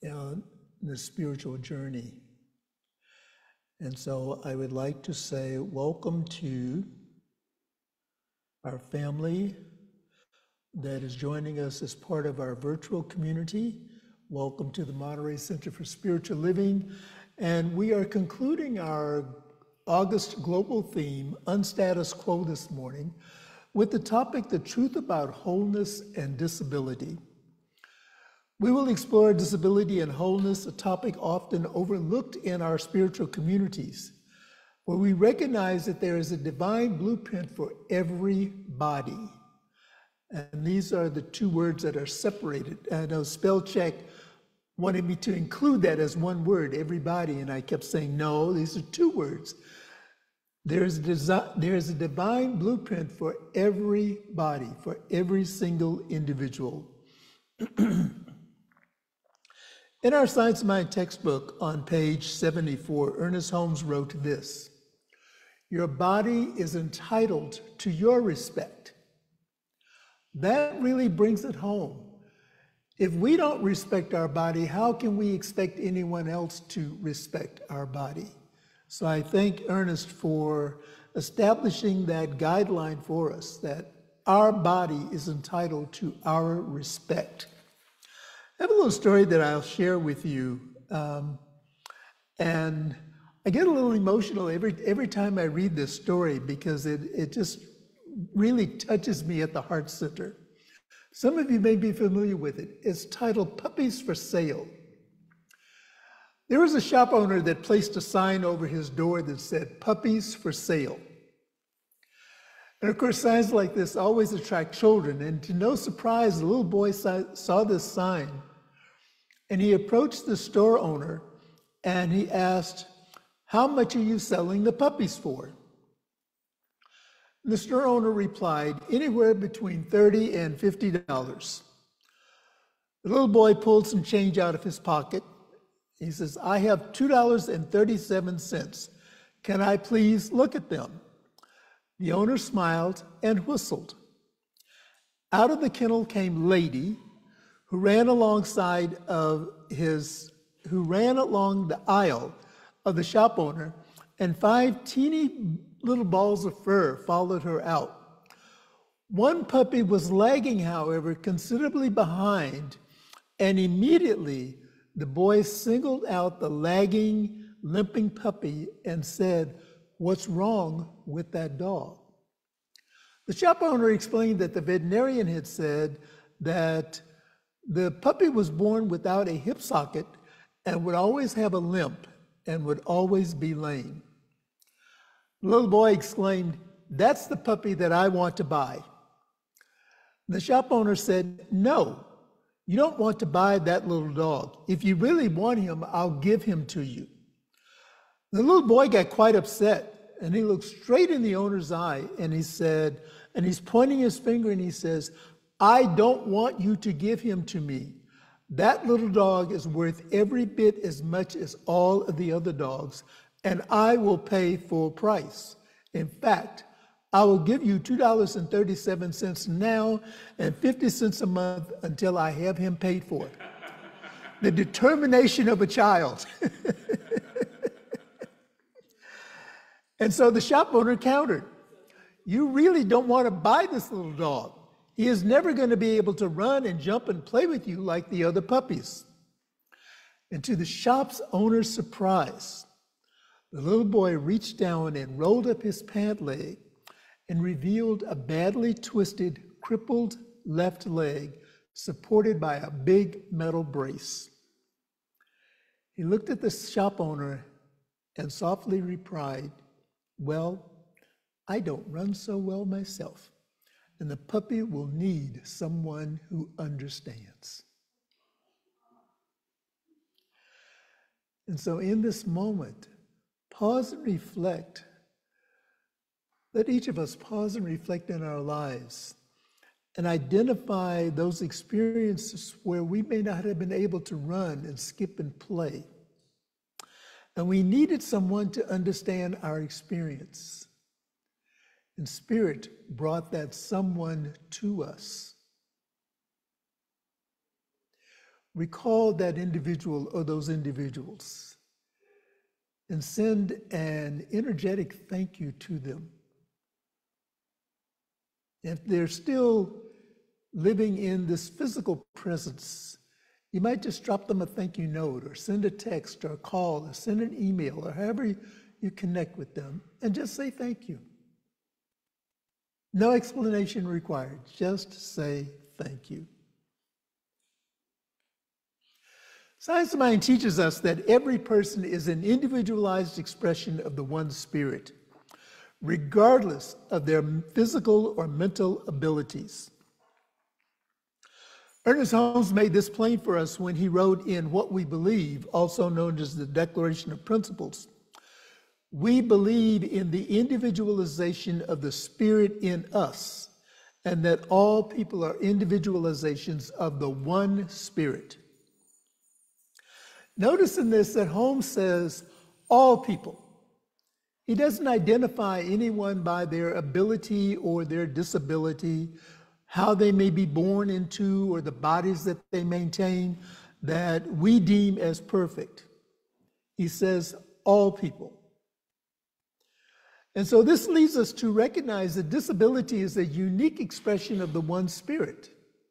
in the spiritual journey. And so I would like to say welcome to our family that is joining us as part of our virtual community. Welcome to the Monterey Center for Spiritual Living. And we are concluding our August global theme, Unstatus Quo, this morning, with the topic, The Truth About Wholeness and Disability. We will explore disability and wholeness, a topic often overlooked in our spiritual communities, where we recognize that there is a divine blueprint for every body. And these are the two words that are separated. I know spell check wanted me to include that as one word, everybody, and I kept saying, no, these are two words. There is a divine blueprint for every body, for every single individual. In our Science of Mind textbook on page 74, Ernest Holmes wrote this: "Your body is entitled to your respect." That really brings it home. If we don't respect our body, how can we expect anyone else to respect our body? So I thank Ernest for establishing that guideline for us, that our body is entitled to our respect. I have a little story that I'll share with you, and I get a little emotional every time I read this story because it just really touches me at the heart center. Some of you may be familiar with it. It's titled Puppies for Sale. There was a shop owner that placed a sign over his door that said, "Puppies for Sale." And of course, signs like this always attract children. And to no surprise, the little boy saw this sign, and he approached the store owner and he asked, "How much are you selling the puppies for?" The store owner replied, "Anywhere between $30 and $50. The little boy pulled some change out of his pocket. He says, "I have $2.37. Can I please look at them?" The owner smiled and whistled. Out of the kennel came Lady, who ran along the aisle of the shop owner, and 5 teeny little balls of fur followed her out. One puppy was lagging, however, considerably behind, and immediately the boy singled out the lagging, limping puppy and said, "What's wrong with that dog?" The shop owner explained that the veterinarian had said that the puppy was born without a hip socket and would always have a limp and would always be lame. The little boy exclaimed, "That's the puppy that I want to buy." The shop owner said, "No, you don't want to buy that little dog. If you really want him, I'll give him to you." The little boy got quite upset, and he looked straight in the owner's eye, and he said, and he's pointing his finger, and he says, "I don't want you to give him to me. That little dog is worth every bit as much as all of the other dogs, and I will pay full price. In fact, I will give you $2.37 now and 50 cents a month until I have him paid for." The determination of a child. And so the shop owner countered, "You really don't want to buy this little dog. He is never going to be able to run and jump and play with you like the other puppies." And to the shop's owner's surprise, the little boy reached down and rolled up his pant leg and revealed a badly twisted, crippled left leg supported by a big metal brace. He looked at the shop owner and softly replied, "Well, I don't run so well myself, and the puppy will need someone who understands." And so in this moment, pause and reflect. Let each of us pause and reflect in our lives and identify those experiences where we may not have been able to run and skip and play. And we needed someone to understand our experience. And Spirit brought that someone to us. recall that individual or those individuals and send an energetic thank you to them. If they're still living in this physical presence, you might just drop them a thank you note or send a text or a call or send an email or however you connect with them and just say thank you. No explanation required, just say thank you. Science of Mind teaches us that every person is an individualized expression of the one spirit, regardless of their physical or mental abilities. Ernest Holmes made this plain for us when he wrote in What We Believe, also known as the Declaration of Principles. We believe in the individualization of the spirit in us, and that all people are individualizations of the one spirit. Notice in this that Holmes says all people. He doesn't identify anyone by their ability or their disability, how they may be born into, or the bodies that they maintain that we deem as perfect. He says all people. And so this leads us to recognize that disability is a unique expression of the one spirit.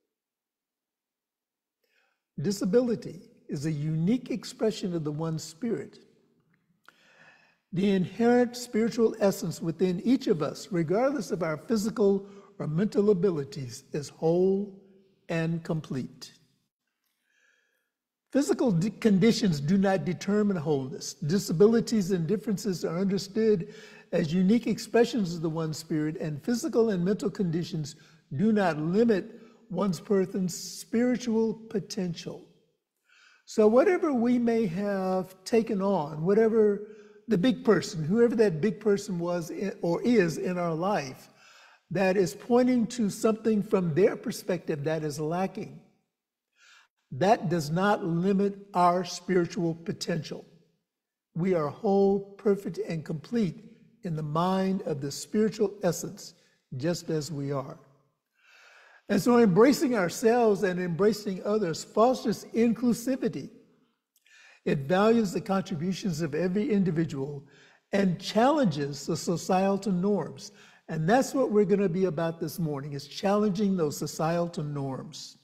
Disability is a unique expression of the one spirit. The inherent spiritual essence within each of us, regardless of our physical or mental abilities, is whole and complete. Physical conditions do not determine wholeness. Disabilities and differences are understood as unique expressions of the one spirit, and physical and mental conditions do not limit one's person's spiritual potential. So whatever we may have taken on, whatever the big person, whoever that big person was or is in our life, that is pointing to something from their perspective that is lacking, that does not limit our spiritual potential. We are whole, perfect, and complete in the mind of the spiritual essence, just as we are. And so embracing ourselves and embracing others fosters inclusivity. It values the contributions of every individual and challenges the societal norms. And that's what we're going to be about this morning, is challenging those societal norms.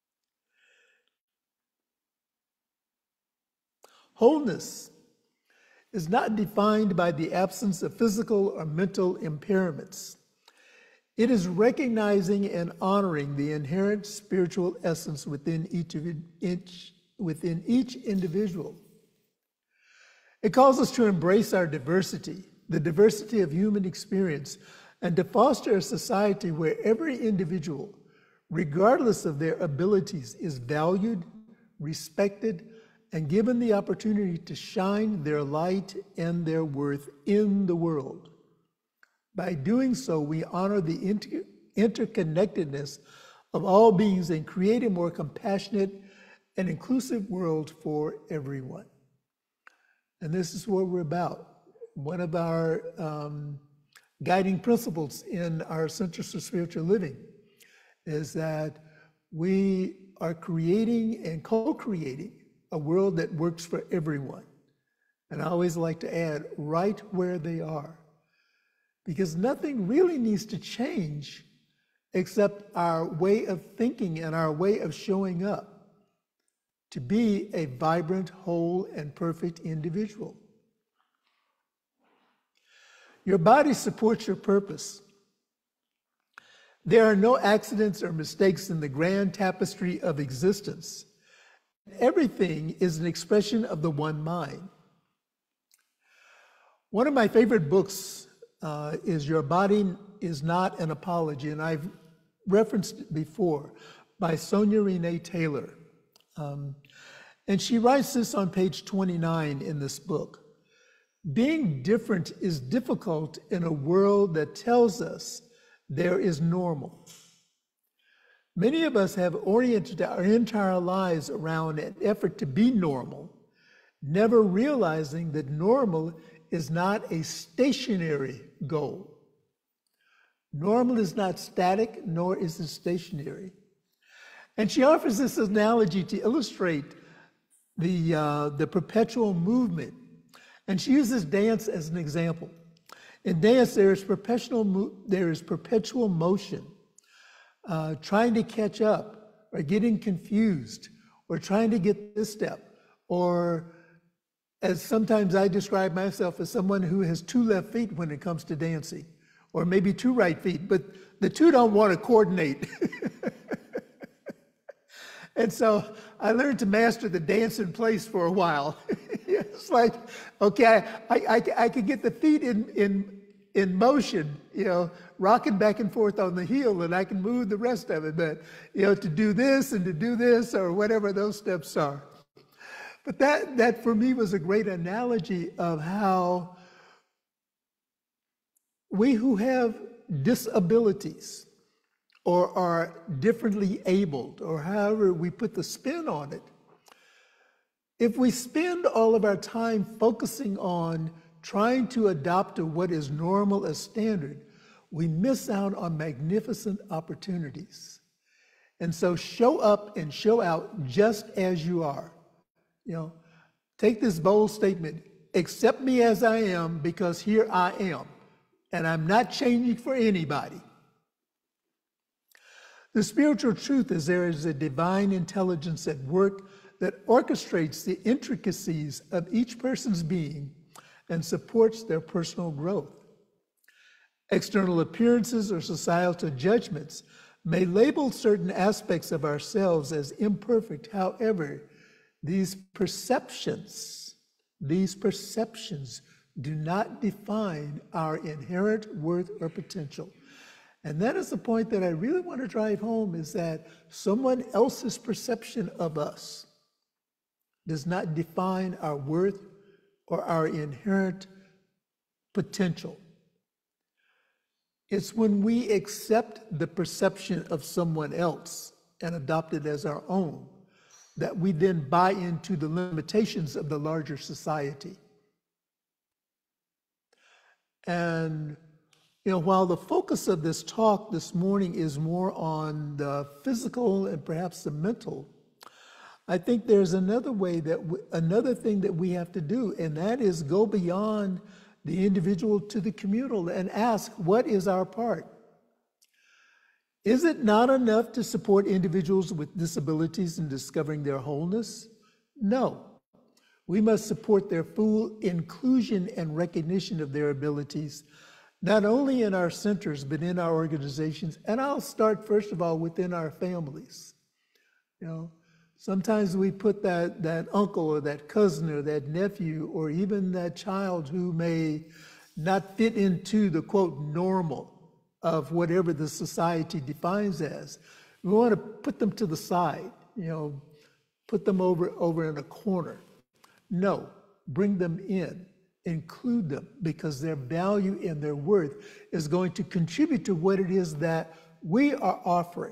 Wholeness is not defined by the absence of physical or mental impairments. It is recognizing and honoring the inherent spiritual essence within each individual. It calls us to embrace our diversity, the diversity of human experience, and to foster a society where every individual, regardless of their abilities, is valued, respected, and given the opportunity to shine their light and their worth in the world. By doing so, we honor the interconnectedness of all beings and create a more compassionate and inclusive world for everyone. And this is what we're about. One of our guiding principles in our Centers for Spiritual Living is that we are creating and co-creating a world that works for everyone. And I always like to add, right where they are. Because nothing really needs to change except our way of thinking and our way of showing up to be a vibrant, whole, and perfect individual. Your body supports your purpose. There are no accidents or mistakes in the grand tapestry of existence. Everything is an expression of the one mind. One of my favorite books is Your Body is Not an Apology, and I've referenced it before, by Sonia Renee Taylor. And she writes this on page 29 in this book. Being different is difficult in a world that tells us there is normal. Many of us have oriented our entire lives around an effort to be normal, never realizing that normal is not a stationary goal. Normal is not static, nor is it stationary. And she offers this analogy to illustrate the perpetual movement. And she uses dance as an example. In dance, there is perpetual motion, trying to catch up, or getting confused, or trying to get this step, or as sometimes I describe myself as someone who has 2 left feet when it comes to dancing, or maybe 2 right feet, but the 2 don't want to coordinate. And so I learned to master the dance in place for a while. It's like, okay, I could get the feet in motion, rocking back and forth on the heel, and I can move the rest of it. But, to do this and to do this, or whatever those steps are. But that for me was a great analogy of how we who have disabilities or are differently abled, or however we put the spin on it, if we spend all of our time focusing on trying to adopt to what is normal as standard, we miss out on magnificent opportunities. And so show up and show out just as you are. Take this bold statement: accept me as I am, because here I am, and I'm not changing for anybody. The spiritual truth is there is a divine intelligence at work that orchestrates the intricacies of each person's being and supports their personal growth. External appearances or societal judgments may label certain aspects of ourselves as imperfect. However, these perceptions do not define our inherent worth or potential. And that is the point that I really want to drive home, is that someone else's perception of us does not define our worth or our inherent potential. It's when we accept the perception of someone else and adopt it as our own that we then buy into the limitations of the larger society. And while the focus of this talk this morning is more on the physical and perhaps the mental, I think there's another thing that we have to do, and that is go beyond the individual to the communal and ask, what is our part? Is it not enough to support individuals with disabilities in discovering their wholeness? No. We must support their full inclusion and recognition of their abilities, not only in our centers, but in our organizations. And I'll start, first of all, within our families. Sometimes we put that uncle or that cousin or that nephew or even that child who may not fit into the, quote, normal of whatever the society defines as. We want to put them to the side, put them over in a corner. No, bring them in. Include them, because their value and their worth is going to contribute to what it is that we are offering.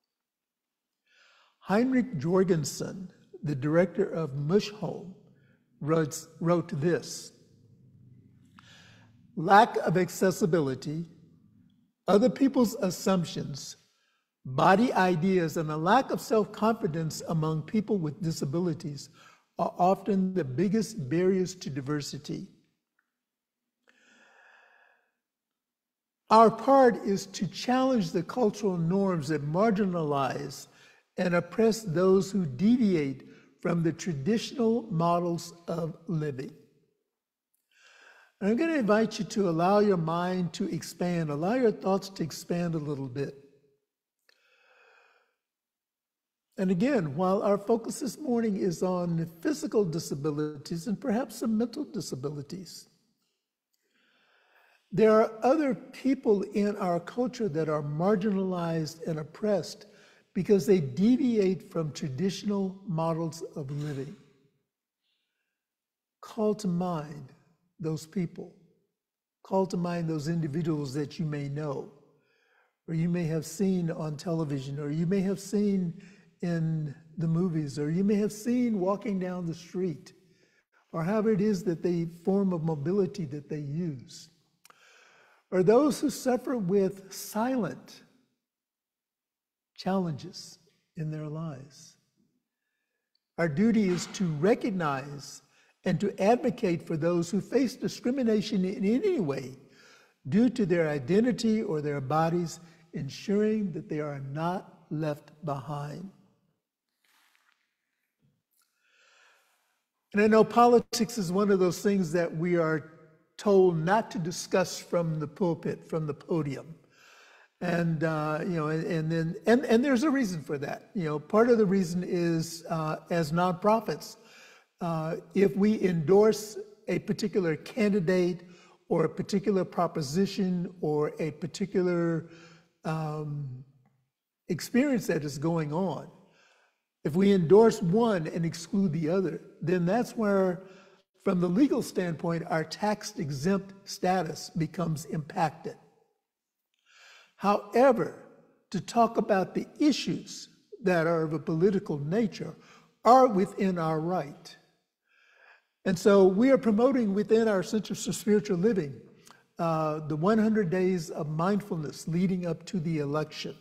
Heinrich Jorgensen, the director of Mush Home, wrote this: lack of accessibility, other people's assumptions, body ideas, and a lack of self-confidence among people with disabilities are often the biggest barriers to diversity. Our part is to challenge the cultural norms that marginalize and oppress those who deviate from the traditional models of living. And I'm going to invite you to allow your mind to expand, allow your thoughts to expand a little bit. And again, while our focus this morning is on physical disabilities and perhaps some mental disabilities, there are other people in our culture that are marginalized and oppressed because they deviate from traditional models of living. Call to mind those people. Call to mind those individuals that you may know, or you may have seen on television, or you may have seen in the movies, or you may have seen walking down the street, or however it is that they form of mobility that they use. Or those who suffer with silent challenges in their lives. Our duty is to recognize and to advocate for those who face discrimination in any way due to their identity or their bodies, ensuring that they are not left behind. And I know politics is one of those things that we are told not to discuss from the pulpit, from the podium. And and there's a reason for that. Part of the reason is as nonprofits, if we endorse a particular candidate or a particular proposition or a particular experience that is going on, if we endorse one and exclude the other, then that's where, from the legal standpoint, our tax-exempt status becomes impacted. However, to talk about the issues that are of a political nature are within our right. And so we are promoting within our Centers for Spiritual Living the 100 days of mindfulness leading up to the election.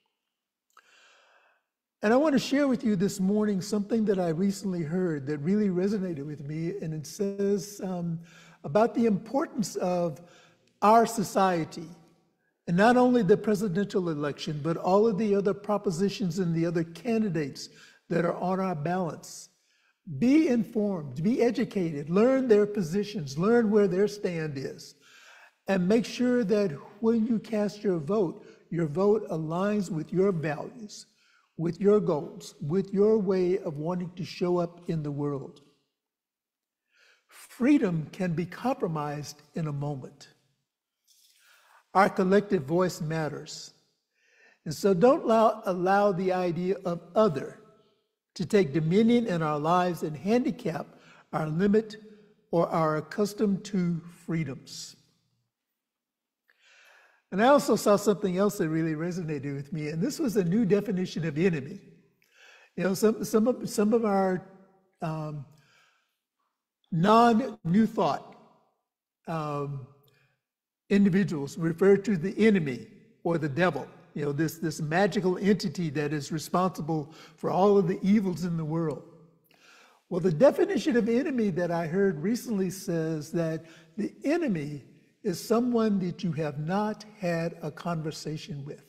And I want to share with you this morning something that I recently heard that really resonated with me, and it says about the importance of our society, and not only the presidential election, but all of the other propositions and the other candidates that are on our ballots. Be informed, be educated, learn their positions, learn where their stand is, and make sure that when you cast your vote aligns with your values, with your goals, with your way of wanting to show up in the world. Freedom can be compromised in a moment. Our collective voice matters. And so don't allow the idea of other to take dominion in our lives and handicap our limit or our accustomed to freedoms. And I also saw something else that really resonated with me, and this was a new definition of enemy. Some of our non-New Thought individuals refer to the enemy or the devil, this magical entity that is responsible for all of the evils in the world. Well, the definition of enemy that I heard recently says that the enemy is someone that you have not had a conversation with.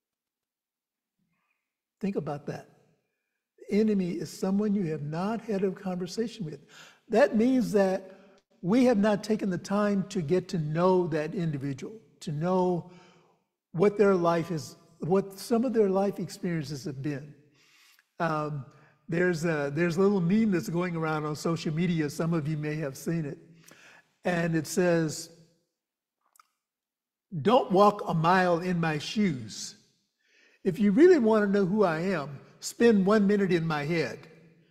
Think about that. The enemy is someone you have not had a conversation with. That means that we have not taken the time to get to know that individual, to know what their life is, what some of their life experiences have been. There's a little meme that's going around on social media. Some of you may have seen it. And it says, "Don't walk a mile in my shoes. If you really want to know who I am, spend 1 minute in my head."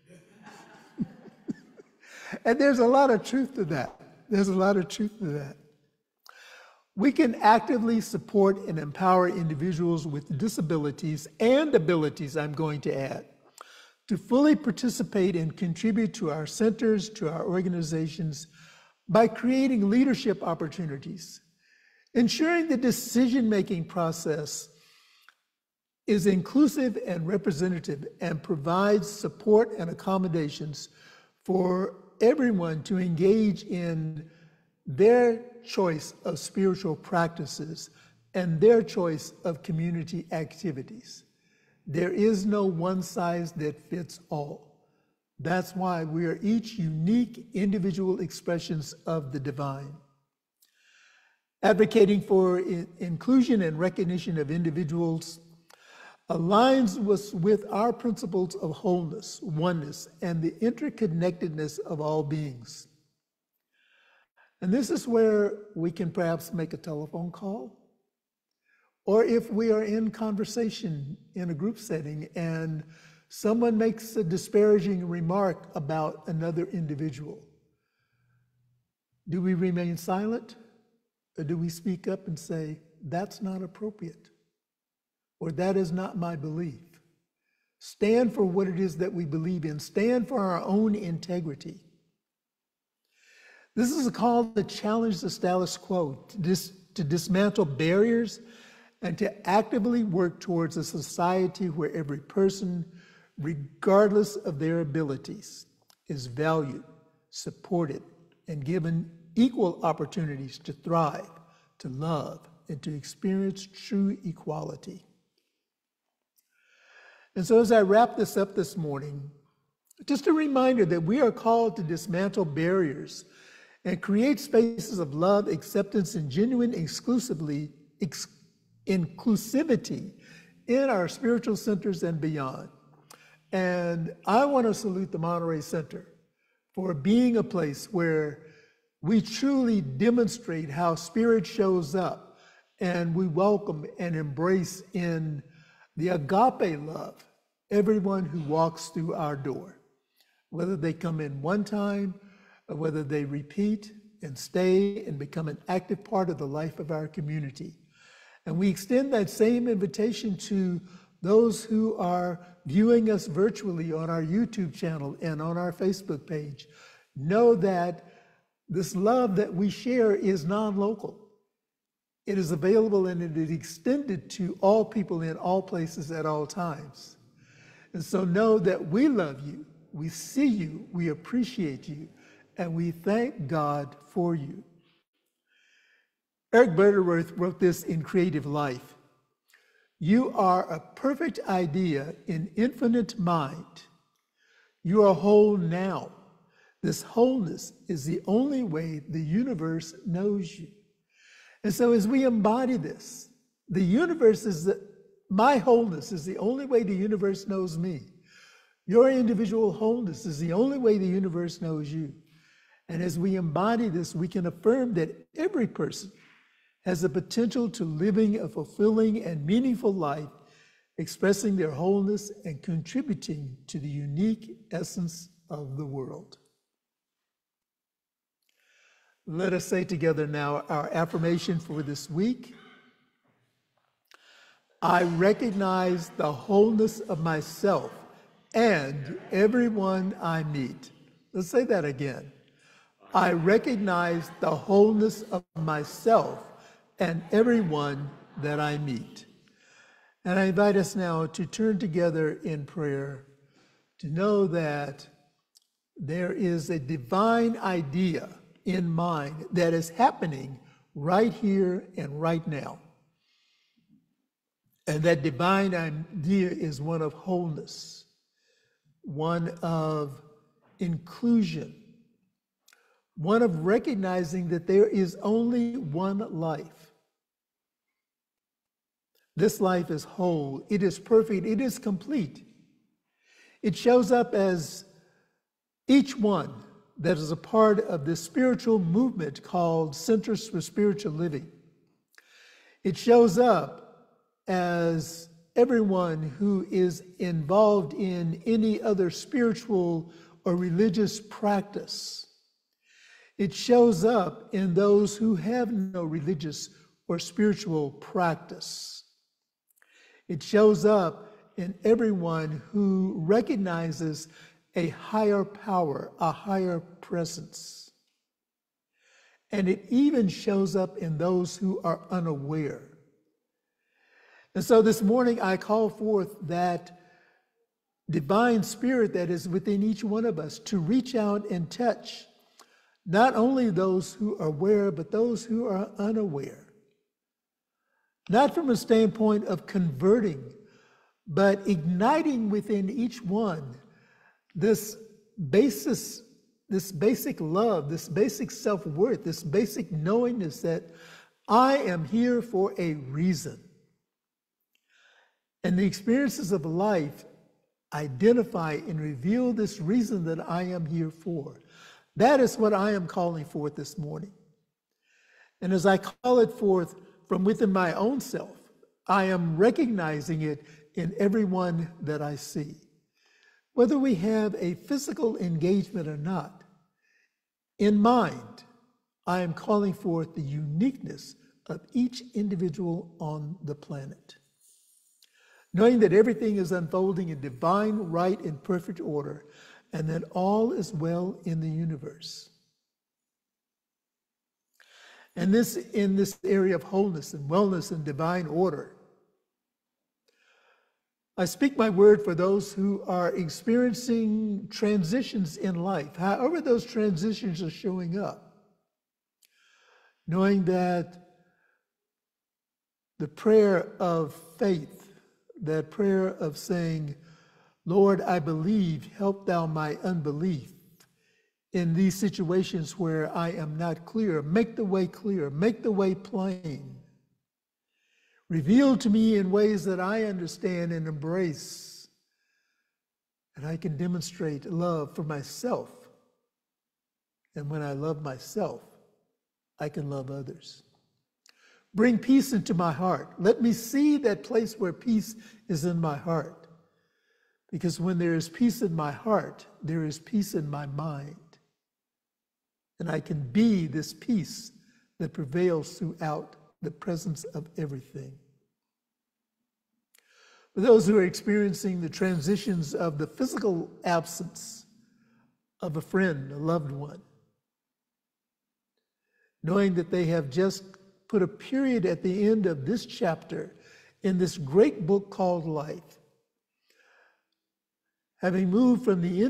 And there's a lot of truth to that. There's a lot of truth to that. We can actively support and empower individuals with disabilities and abilities, I'm going to add, to fully participate and contribute to our centers, to our organizations, by creating leadership opportunities, ensuring the decision-making process is inclusive and representative and provides support and accommodations for everyone to engage in their choice of spiritual practices and their choice of community activities. There is no one size that fits all. That's why we are each unique individual expressions of the divine. Advocating for inclusion and recognition of individuals aligns with our principles of wholeness, oneness, and the interconnectedness of all beings. And this is where we can perhaps make a telephone call, or if we are in conversation in a group setting and someone makes a disparaging remark about another individual, do we remain silent, or do we speak up and say, "That's not appropriate," or "That is not my belief"? Stand for what it is that we believe in. Stand for our own integrity. This is a call to challenge the status quo, to dismantle barriers and to actively work towards a society where every person, regardless of their abilities, is valued, supported, and given equal opportunities to thrive, to love, and to experience true equality. And so as I wrap this up this morning, just a reminder that we are called to dismantle barriers and create spaces of love, acceptance, and genuine inclusivity in our spiritual centers and beyond. And I want to salute the Monterey Center for being a place where we truly demonstrate how spirit shows up, and we welcome and embrace in the agape love everyone who walks through our door, whether they come in one time or whether they repeat and stay and become an active part of the life of our community. And we extend that same invitation to those who are viewing us virtually on our YouTube channel and on our Facebook page. Know that this love that we share is non-local. It is available and it is extended to all people in all places at all times. And so know that we love you, we see you, we appreciate you, and we thank God for you. Eric Butterworth wrote this in Creative Life. You are a perfect idea in infinite mind. You are whole now. This wholeness is the only way the universe knows you. And so as we embody this, the universe is my wholeness is the only way the universe knows me. Your individual wholeness is the only way the universe knows you. And as we embody this, we can affirm that every person has the potential to living a fulfilling and meaningful life, expressing their wholeness and contributing to the unique essence of the world. Let us say together now our affirmation for this week. I recognize the wholeness of myself and everyone I meet. Let's say that again. I recognize the wholeness of myself and everyone that I meet. And I invite us now to turn together in prayer to know that there is a divine idea in mind that is happening right here and right now. And that divine idea is one of wholeness, one of inclusion, one of recognizing that there is only one life. This life is whole, it is perfect, it is complete. It shows up as each one that is a part of this spiritual movement called Centers for Spiritual Living. It shows up as everyone who is involved in any other spiritual or religious practice. It shows up in those who have no religious or spiritual practice. It shows up in everyone who recognizes a higher power, a higher presence. And it even shows up in those who are unaware. And so this morning I call forth that divine spirit that is within each one of us to reach out and touch not only those who are aware, but those who are unaware. Not from a standpoint of converting, but igniting within each one this basic love, this basic self-worth, this basic knowingness that I am here for a reason. And the experiences of life identify and reveal this reason that I am here for. That is what I am calling forth this morning. And as I call it forth from within my own self, I am recognizing it in everyone that I see. Whether we have a physical engagement or not, in mind, I am calling forth the uniqueness of each individual on the planet. Knowing that everything is unfolding in divine, right, and perfect order, and that all is well in the universe. And this in this area of wholeness and wellness and divine order. I speak my word for those who are experiencing transitions in life, however those transitions are showing up, knowing that the prayer of faith, that prayer of saying, Lord, I believe, help thou my unbelief in these situations where I am not clear. Make the way clear, make the way plain. Reveal to me in ways that I understand and embrace, and I can demonstrate love for myself. And when I love myself, I can love others. Bring peace into my heart. Let me see that place where peace is in my heart. Because when there is peace in my heart, there is peace in my mind. And I can be this peace that prevails throughout the presence of everything. For those who are experiencing the transitions of the physical absence of a friend, a loved one, knowing that they have just put a period at the end of this chapter in this great book called life, having moved from the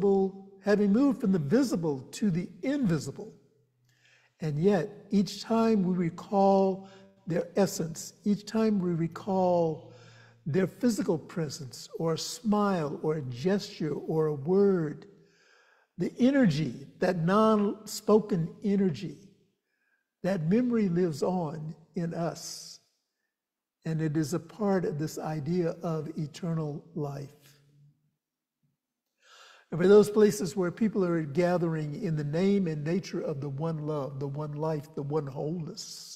visible to the invisible. And yet, each time we recall their essence, each time we recall their physical presence, or a smile, or a gesture, or a word, the energy, that non-spoken energy, that memory lives on in us. And it is a part of this idea of eternal life. And for those places where people are gathering in the name and nature of the one love, the one life, the one wholeness,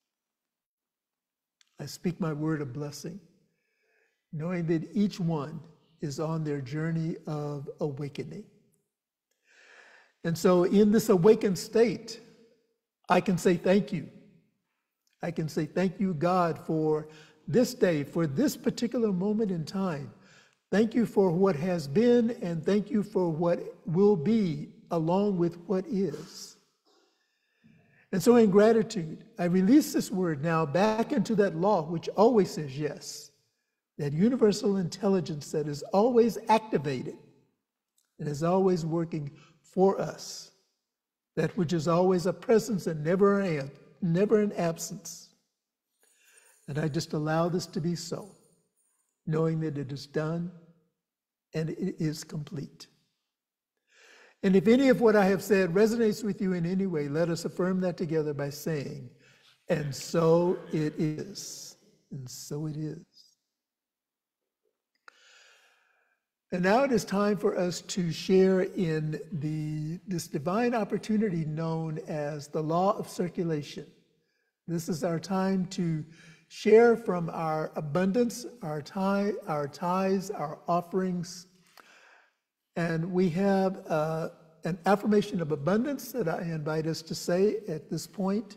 I speak my word of blessing, knowing that each one is on their journey of awakening. And so in this awakened state, I can say thank you. I can say thank you, God, for this day, for this particular moment in time. Thank you for what has been, and thank you for what will be, along with what is. And so in gratitude, I release this word now back into that law which always says yes, that universal intelligence that is always activated and is always working for us, that which is always a presence and never an absence. And I just allow this to be so, knowing that it is done and it is complete. And if any of what I have said resonates with you in any way, let us affirm that together by saying, and so it is, and so it is. And now it is time for us to share in this divine opportunity known as the law of circulation. This is our time to share from our abundance, our tithes, our offerings. And we have an affirmation of abundance that I invite us to say at this point.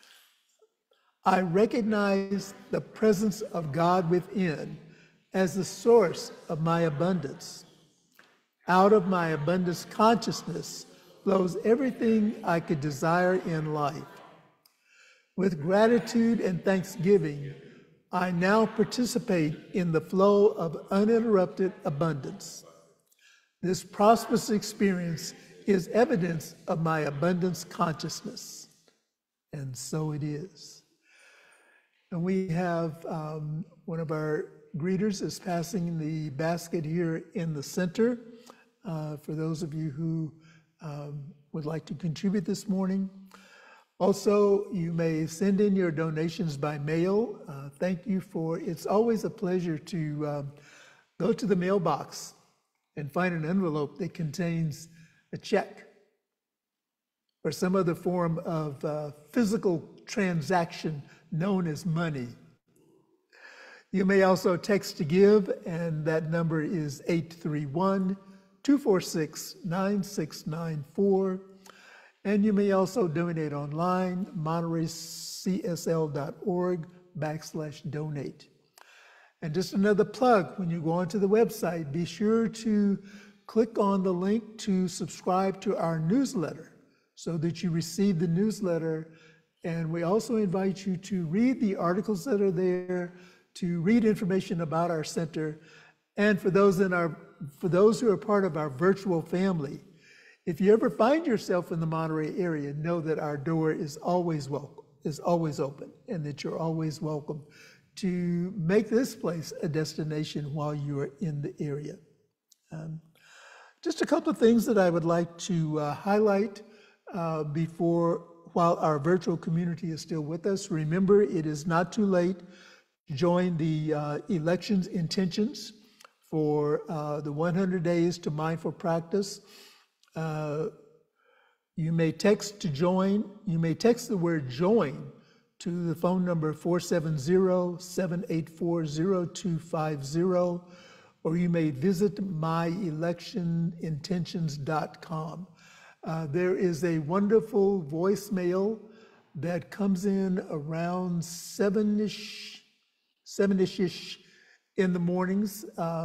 I recognize the presence of God within as the source of my abundance. Out of my abundance consciousness flows everything I could desire in life. With gratitude and thanksgiving, I now participate in the flow of uninterrupted abundance. This prosperous experience is evidence of my abundance consciousness. And so it is. And we have one of our greeters is passing the basket here in the center for those of you who would like to contribute this morning. Also, you may send in your donations by mail. Thank you it's always a pleasure to go to the mailbox and find an envelope that contains a check or some other form of physical transaction known as money. You may also text to give, and that number is 831-246-9694. And you may also donate online, montereycsl.org/donate. And just another plug, when you go onto the website, be sure to click on the link to subscribe to our newsletter so that you receive the newsletter And we also invite you to read the articles that are there, to read information about our center. And for those who are part of our virtual family, if you ever find yourself in the Monterey area, know that our door is always welcome, is always open, and that you're always welcome to make this place a destination while you are in the area. Just a couple of things that I would like to highlight while our virtual community is still with us. Remember, it is not too late to join the elections intentions for the 100 days to mindful practice. You may text to join. You may text the word join to the phone number 470-784-0250, or you may visit myelectionintentions.com. There is a wonderful voicemail that comes in around 7-ish in the mornings.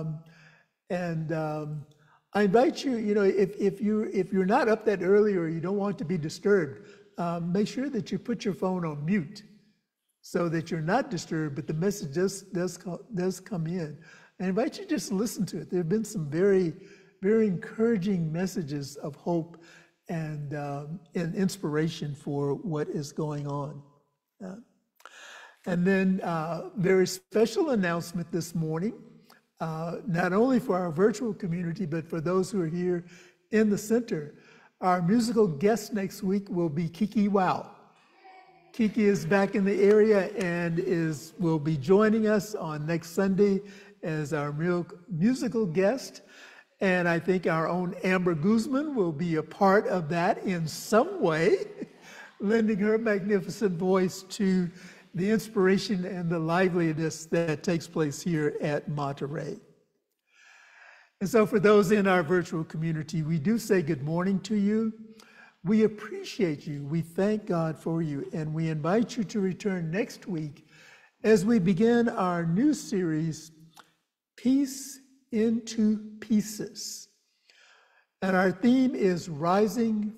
I invite you, if you're not up that early or you don't want to be disturbed, make sure that you put your phone on mute so that you're not disturbed, but the message does come in. I invite you to just listen to it. There have been some very, very encouraging messages of hope and inspiration for what is going on. And then very special announcement this morning. Not only for our virtual community, but for those who are here in the center. Our musical guest next week will be Kiki Wow. Kiki is back in the area and will be joining us on next Sunday as our musical guest. And I think our own Amber Guzman will be a part of that in some way, lending her magnificent voice to the inspiration and the liveliness that takes place here at Monterey. And so for those in our virtual community, we do say good morning to you. We appreciate you. We thank God for you. And we invite you to return next week as we begin our new series, Peace into Pieces. And our theme is rising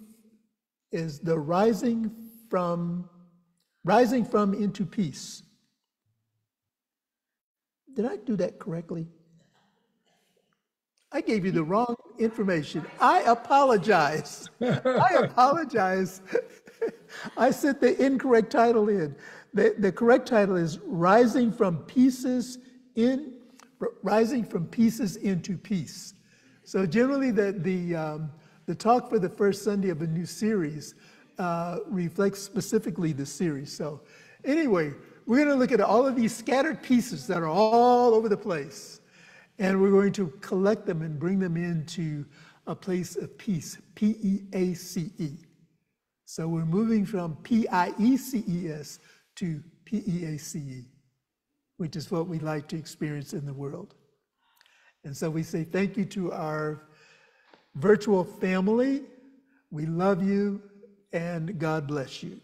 from into peace. Did I do that correctly? I gave you the wrong information. I apologize. I apologize. I sent the incorrect title in. The correct title is Rising from Pieces into Peace. So generally the talk for the first Sunday of a new series reflects specifically the series. So anyway, we're going to look at all of these scattered pieces that are all over the place, and we're going to collect them and bring them into a place of peace, P-E-A-C-E. So we're moving from P-I-E-C-E-S to P-E-A-C-E, which is what we like to experience in the world. And so we say thank you to our virtual family. We love you, and God bless you.